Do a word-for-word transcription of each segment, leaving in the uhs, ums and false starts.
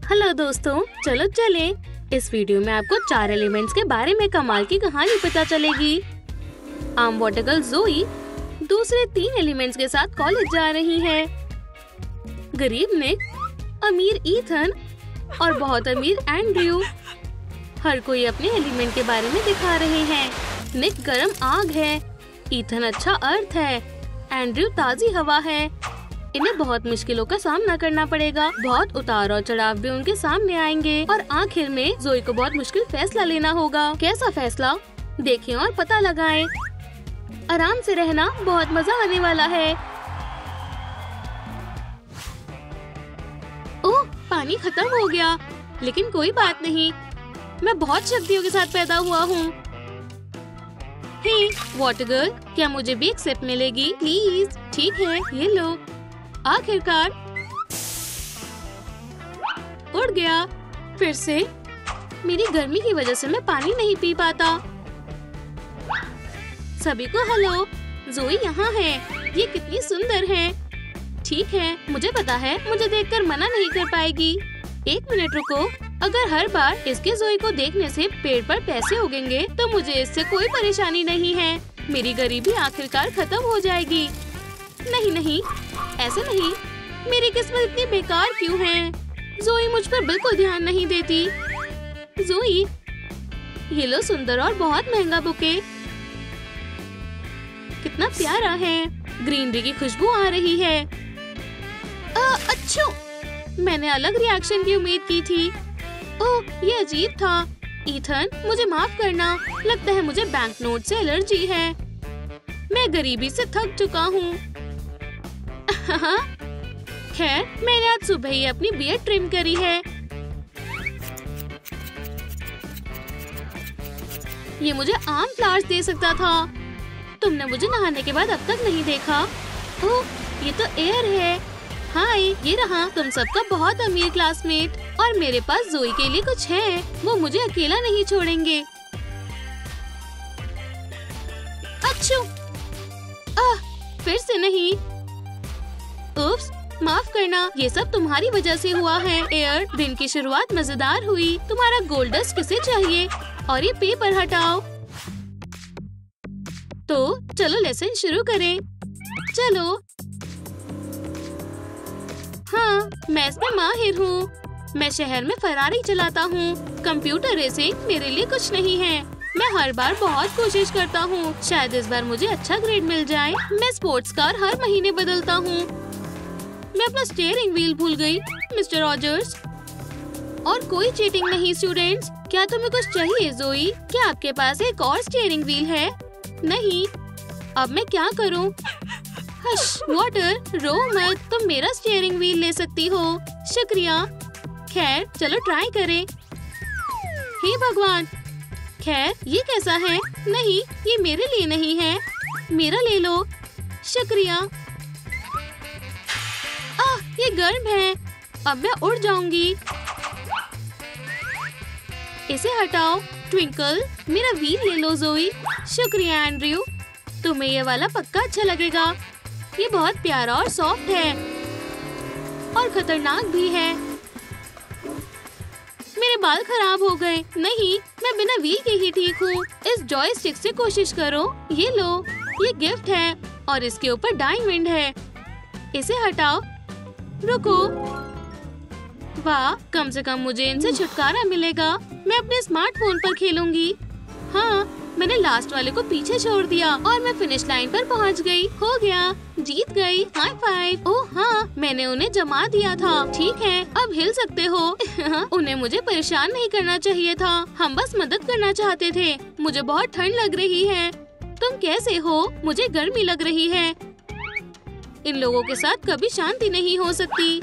Hello दोस्तों, चलो चले। इस वीडियो में आपको चार एलिमेंट्स के बारे में कमाल की कहानी पता चलेगी। आम वाटर गर्ल ज़ोई दूसरे तीन एलिमेंट्स के साथ कॉलेज जा रही है। गरीब निक, अमीर ईथन और बहुत अमीर एंड्रयू। हर कोई अपने एलिमेंट के बारे में दिखा रहे हैं। निक गर्म आग है, ईथन अच्छा अर्थ है, एंड्रयू ताजी हवा है। इन्हें बहुत मुश्किलों का सामना करना पड़ेगा। बहुत उतार और चढ़ाव भी उनके सामने आएंगे और आखिर में ज़ोई को बहुत मुश्किल फैसला लेना होगा। कैसा फैसला? देखें और पता लगाएं। आराम से रहना, बहुत मजा आने वाला है। ओह, पानी खत्म हो गया, लेकिन कोई बात नहीं, मैं बहुत शक्तियों के साथ पैदा हुआ हूँ। हे वाटर गर्ल, क्या मुझे भी एक सिप मिलेगी प्लीज? ठीक है, ये लो। आखिरकार उड़ गया। फिर से मेरी गर्मी की वजह से मैं पानी नहीं पी पाता। सभी को हेलो, ज़ोई यहाँ है। ये कितनी सुंदर है। ठीक है, मुझे पता है मुझे देखकर मना नहीं कर पाएगी। एक मिनट रुको, अगर हर बार इसके ज़ोई को देखने से पेड़ पर पैसे उगेंगे तो मुझे इससे कोई परेशानी नहीं है। मेरी गरीबी आखिरकार खत्म हो जाएगी। नहीं नहीं, ऐसे नहीं। मेरी किस्मत इतनी बेकार क्यों है? ज़ोई मुझ पर बिल्कुल ध्यान नहीं देती। ज़ोई, ये लो सुंदर और बहुत महंगा बुके। कितना प्यारा है। ग्रीनरी की खुशबू आ रही है। अच्छा, मैंने अलग रिएक्शन की उम्मीद की थी। ओह, ये अजीब था। ईथन, मुझे माफ करना। लगता है मुझे बैंक नोट से एलर्जी है। मैं गरीबी से थक चुका हूँ। खैर, मैंने आज सुबह ही अपनी बियर्ड ट्रिम करी है। ये मुझे आम फ्लावर्स दे सकता था। तुमने मुझे नहाने के बाद अब तक नहीं देखा। ओह, ये तो एयर है। हाय, ये रहा तुम सबका बहुत अमीर क्लासमेट। और मेरे पास ज़ोई के लिए कुछ है। वो मुझे अकेला नहीं छोड़ेंगे। अच्छू, आह, फिर से नहीं। उफ्स, माफ करना, ये सब तुम्हारी वजह से हुआ है। एयर, दिन की शुरुआत मजेदार हुई। तुम्हारा गोल्ड डस्ट किसे चाहिए? और ये पेपर हटाओ। तो चलो लेसन शुरू करें। चलो। हाँ, मैं इसमें माहिर हूँ। मैं शहर में फरारी चलाता हूँ। कंप्यूटर रेसिंग मेरे लिए कुछ नहीं है। मैं हर बार बहुत कोशिश करता हूँ। शायद इस बार मुझे अच्छा ग्रेड मिल जाए। मैं स्पोर्ट्स कार हर महीने बदलता हूँ। मैं अपना स्टीयरिंग व्हील भूल गई, मिस्टर रॉजर्स। और कोई चीटिंग नहीं स्टूडेंट्स। क्या तुम्हें कुछ चाहिए ज़ोई? क्या आपके पास एक और स्टीयरिंग व्हील है? नहीं। अब मैं क्या करूं? हश वाटर, रो मत। तुम मेरा स्टीयरिंग व्हील ले सकती हो। शुक्रिया। खैर, चलो ट्राई करें। हे भगवान। खैर, ये कैसा है? नहीं, ये मेरे लिए नहीं है। मेरा ले लो। शुक्रिया। आह, ये गर्म है। अब मैं उड़ जाऊंगी। इसे हटाओ। ट्विंकल, मेरा व्हील ले लो ज़ोई। शुक्रिया एंड्रयू, तुम्हें ये वाला पक्का अच्छा लगेगा। ये बहुत प्यारा और सॉफ्ट है और खतरनाक भी है। मेरे बाल खराब हो गए। नहीं, मैं बिना व्हील के ही ठीक हूँ। इस जॉयस्टिक से कोशिश करो। ये लो, ये गिफ्ट है और इसके ऊपर डायमंड है। इसे हटाओ। रुको। वाह, कम से कम मुझे इनसे छुटकारा मिलेगा। मैं अपने स्मार्टफोन पर खेलूंगी। हाँ, मैंने लास्ट वाले को पीछे छोड़ दिया और मैं फिनिश लाइन पर पहुंच गई। हो गया, जीत गई। High five. ओह हाँ, मैंने उन्हें जमा दिया था। ठीक है, अब हिल सकते हो। उन्हें मुझे परेशान नहीं करना चाहिए था। हम बस मदद करना चाहते थे। मुझे बहुत ठंड लग रही है। तुम कैसे हो? मुझे गर्मी लग रही है। इन लोगों के साथ कभी शांति नहीं हो सकती।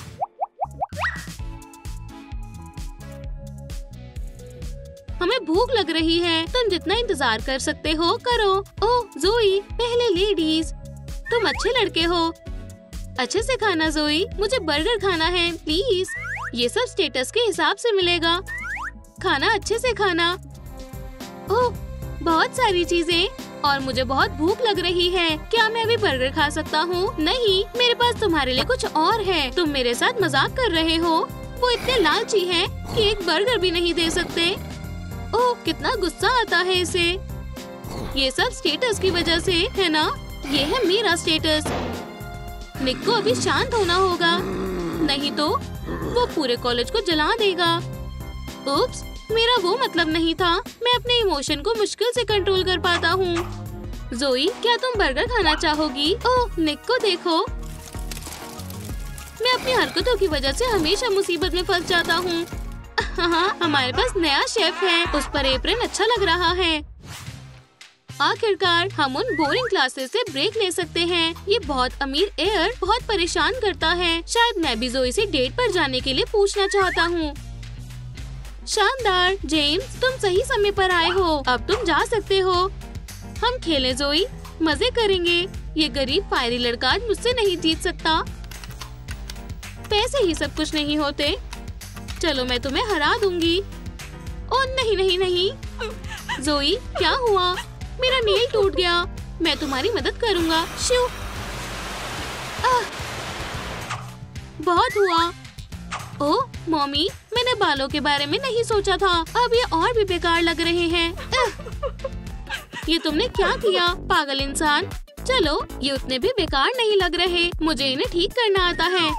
हमें भूख लग रही है। तुम जितना इंतजार कर सकते हो करो। ओह ज़ोई, पहले लेडीज। तुम अच्छे लड़के हो। अच्छे से खाना ज़ोई, मुझे बर्गर खाना है प्लीज। ये सब स्टेटस के हिसाब से मिलेगा। खाना अच्छे से खाना। ओह, बहुत सारी चीजें और मुझे बहुत भूख लग रही है। क्या मैं अभी बर्गर खा सकता हूँ? नहीं, मेरे पास तुम्हारे लिए कुछ और है। तुम मेरे साथ मजाक कर रहे हो। वो इतने लालची हैं कि एक बर्गर भी नहीं दे सकते। ओह, कितना गुस्सा आता है इसे। ये सब स्टेटस की वजह से है ना? ये है मेरा स्टेटस। निक को अभी शांत होना होगा, नहीं तो वो पूरे कॉलेज को जला देगा। उप्स, मेरा वो मतलब नहीं था। मैं अपने इमोशन को मुश्किल से कंट्रोल कर पाता हूँ। जोई, क्या तुम बर्गर खाना चाहोगी? ओह, निक को देखो। मैं अपनी हरकतों की वजह से हमेशा मुसीबत में फंस जाता हूँ। हाँ, हमारे पास नया शेफ है, उस पर एप्रन अच्छा लग रहा है। आखिरकार हम उन बोरिंग क्लासेस से ब्रेक ले सकते हैं। ये बहुत अमीर एयर बहुत परेशान करता है। शायद मैं भी जोई से डेट पर जाने के लिए पूछना चाहता हूँ। शानदार जेम्स, तुम सही समय पर आए हो। अब तुम जा सकते हो। हम खेलें जोई, मजे करेंगे। ये गरीब फायरी लड़का आज मुझसे नहीं जीत सकता। पैसे ही सब कुछ नहीं होते। चलो मैं तुम्हें हरा दूंगी। ओह नहीं नहीं नहीं। जोई, क्या हुआ? मेरा नेल टूट गया। मैं तुम्हारी मदद करूंगा। शू, आह, बहुत हुआ। ओह मम्मी, मैंने बालों के बारे में नहीं सोचा था। अब ये और भी बेकार लग रहे हैं। ये तुमने क्या किया, पागल इंसान? चलो, ये उतने भी बेकार नहीं लग रहे। मुझे इन्हें ठीक करना आता है।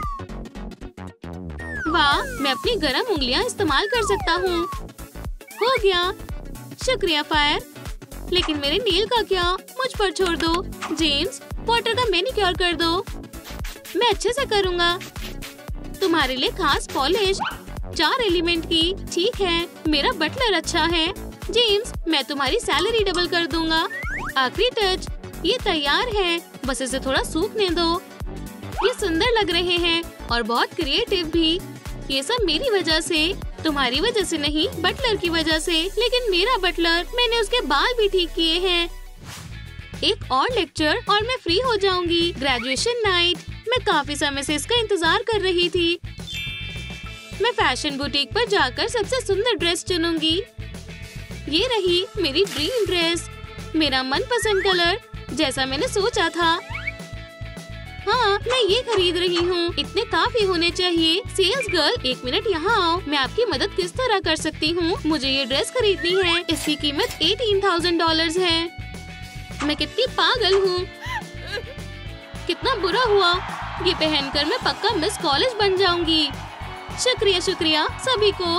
वाह, मैं अपनी गरम उंगलियां इस्तेमाल कर सकता हूँ। हो गया, शुक्रिया फायर। लेकिन मेरे नेल का क्या? मुझ पर छोड़ दो। जेम्स, वाटर का मैनिक्योर कर दो। मैं अच्छे से करूँगा। तुम्हारे लिए खास पॉलिश, चार एलिमेंट की। ठीक है, मेरा बटलर अच्छा है। जेम्स, मैं तुम्हारी सैलरी डबल कर दूंगा। आखिरी टच, ये तैयार है। बस इसे थोड़ा सूखने दो। ये सुंदर लग रहे हैं और बहुत क्रिएटिव भी। ये सब मेरी वजह से, तुम्हारी वजह से नहीं, बटलर की वजह से। लेकिन मेरा बटलर, मैंने उसके बाल भी ठीक किए हैं। एक और लेक्चर और मैं फ्री हो जाऊंगी। ग्रेजुएशन नाइट, मैं काफी समय से इसका इंतजार कर रही थी। मैं फैशन बुटीक पर जाकर सबसे सुंदर ड्रेस चुनूंगी। ये रही मेरी ड्रीम ड्रेस, मेरा मनपसंद कलर, जैसा मैंने सोचा था। हाँ, मैं ये खरीद रही हूँ। इतने काफी होने चाहिए। सेल्स गर्ल, एक मिनट यहाँ आओ। मैं आपकी मदद किस तरह कर सकती हूँ? मुझे ये ड्रेस खरीदनी है। इसकी कीमत अठारह हज़ार डॉलर्स है। मैं कितनी पागल हूँ। कितना बुरा हुआ। ये पहनकर मैं पक्का मिस कॉलेज बन जाऊंगी। शुक्रिया शुक्रिया सभी को।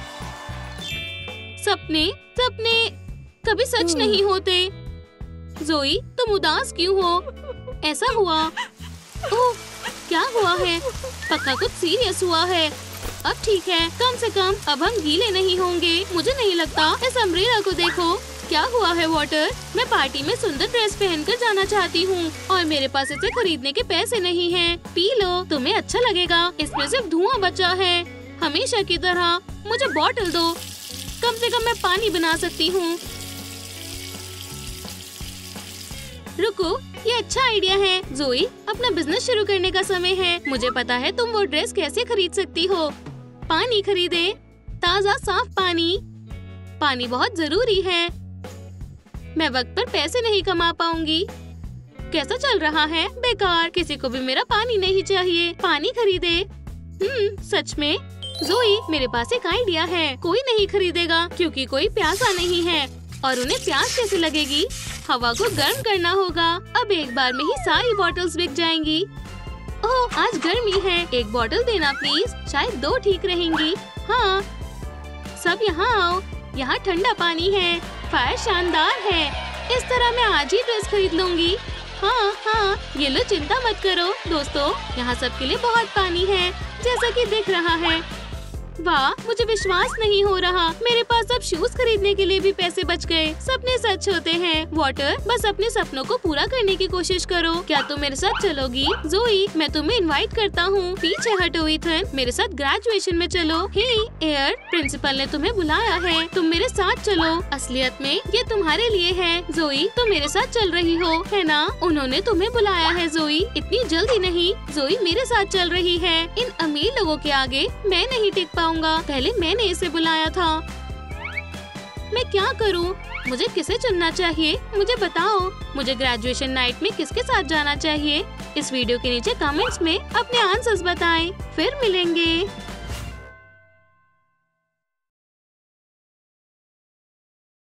सपने सपने कभी सच नहीं होते। जोई, तुम उदास क्यों हो? ऐसा हुआ? ओह, क्या हुआ है? पक्का कुछ सीरियस हुआ है। अब ठीक है, कम से कम अब हम गीले नहीं होंगे। मुझे नहीं लगता। इस अम्ब्रेला को देखो। क्या हुआ है वाटर? मैं पार्टी में सुंदर ड्रेस पहनकर जाना चाहती हूँ और मेरे पास इसे खरीदने के पैसे नहीं हैं। पी लो, तुम्हें अच्छा लगेगा। इसमें सिर्फ धुआं बचा है। हमेशा की तरह। मुझे बॉटल दो। कम से कम मैं पानी बना सकती हूँ। रुको, ये अच्छा आइडिया है। जोई, अपना बिजनेस शुरू करने का समय है। मुझे पता है तुम वो ड्रेस कैसे खरीद सकती हो। पानी खरीदे, ताज़ा साफ पानी। पानी बहुत जरूरी है। मैं वक्त पर पैसे नहीं कमा पाऊंगी। कैसा चल रहा है? बेकार। किसी को भी मेरा पानी नहीं चाहिए। पानी खरीदे। हम्म, सच में? जोई, मेरे पास एक आइडिया है। कोई नहीं खरीदेगा क्योंकि कोई प्यासा नहीं है। और उन्हें प्यास कैसे लगेगी? हवा को गर्म करना होगा। अब एक बार में ही सारी बॉटल्स बिक जाएंगी। ओह, आज गर्मी है। एक बॉटल देना प्लीज। शायद दो ठीक रहेंगी। हाँ, सब यहाँ आओ। यहाँ ठंडा पानी है। फायर शानदार है। इस तरह मैं आज ही ड्रेस खरीद लूंगी। हाँ हाँ, ये लो, चिंता मत करो दोस्तों। यहाँ सबके लिए बहुत पानी है, जैसा कि दिख रहा है। वाह, मुझे विश्वास नहीं हो रहा। मेरे पास अब शूज खरीदने के लिए भी पैसे बच गए। सपने सच होते हैं। वाटर, बस अपने सपनों को पूरा करने की कोशिश करो। क्या तुम मेरे साथ चलोगी? जोई, मैं तुम्हें इनवाइट करता हूँ। पीछे हटो इथन, मेरे साथ ग्रेजुएशन में चलो। हे एयर, प्रिंसिपल ने तुम्हें बुलाया है। तुम मेरे साथ चलो। असलियत में ये तुम्हारे लिए है। जोई, तुम मेरे साथ चल रही हो, है ना? उन्होंने तुम्हें बुलाया है जोई। इतनी जल्दी नहीं। जोई मेरे साथ चल रही है। इन अमीर लोगों के आगे मैं नहीं टिक पाऊंगा। पहले मैंने इसे बुलाया था। मैं क्या करूं? मुझे किसे चुनना चाहिए? मुझे बताओ। मुझे ग्रेजुएशन नाइट में किसके साथ जाना चाहिए? इस वीडियो के नीचे कमेंट्स में अपने आंसर्स बताएं। फिर मिलेंगे।